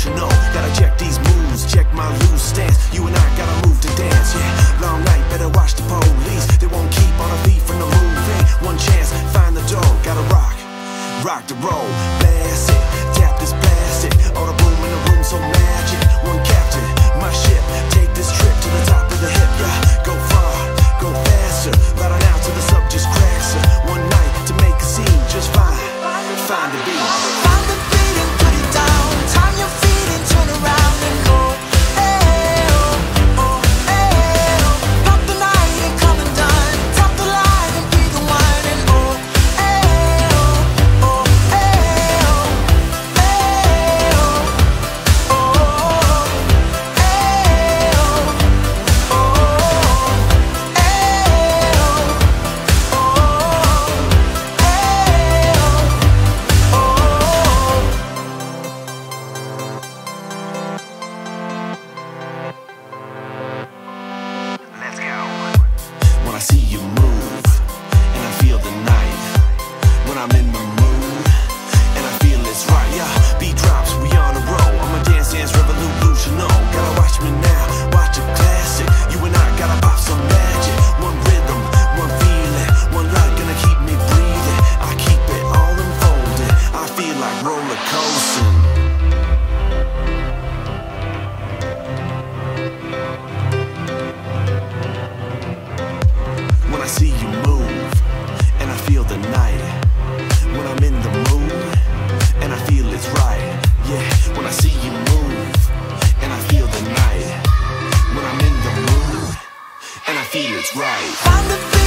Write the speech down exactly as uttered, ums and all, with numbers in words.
delusional. Gotta check these moves, check my loose stance. You and I gotta move to dance, yeah. Long night, better watch the police. They won't keep on our feet from the moving. One chance, find the door, gotta rock, rock the roll. Blast it, tap this, blast it. All the boom in the room, so magic. One captain, my ship. Take this trip to the top of the hip, yeah. Go far, go faster. Loud on out till the sub just cracks her. One night to make a scene, just fine. Find the beat. Find the beat and put it down. Time your feet and turn around and go. Hey, oh, oh, hey, oh. Pop the night and come and dine. Top the line and be the wine and oh, hey, oh, oh, hey, oh, hey, oh, oh, hey, oh, oh, hey, oh, Let's go. When I see you move, and I feel the night. When I'm in the mood, and I feel it's right. Yeah, beat drops, we on a roll. I'm a dance dance revolutional. Gotta watch me now, watch a classic. You and I gotta pop some magic. One rhythm, one feeling, one light gonna keep me breathing. I keep it all unfolded. I feel like roller coasting. When I see you move, and I feel the night. When I'm in the mood, and I feel it's right. Yeah, when I see you move, and I feel the night. When I'm in the mood, and I feel it's right. find the beat.